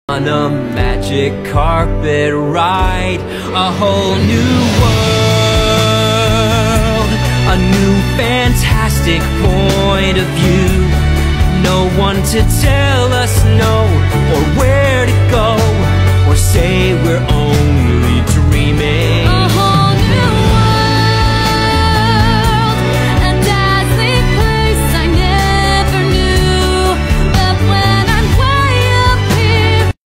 On a magic carpet ride, a whole new world, a new fantastic point of view. No one to tell us no or where